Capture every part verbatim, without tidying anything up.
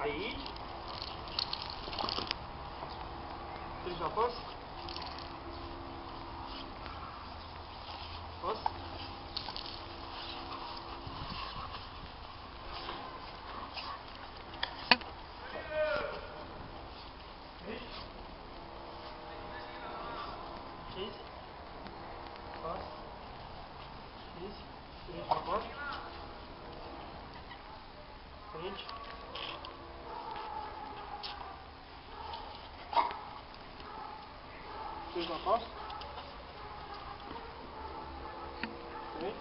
aici. Treci la post. Post. Treci. Post. Treci. Treci la post. Aici. Treci la post. Treci.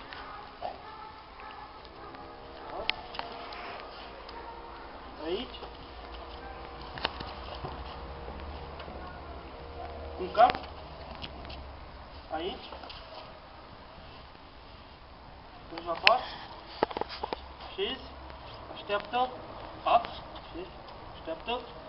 Post. Aici. Un cap. Aici. Treci la post. Șezi? Așteaptă. Hop. Șezi? Așteaptă.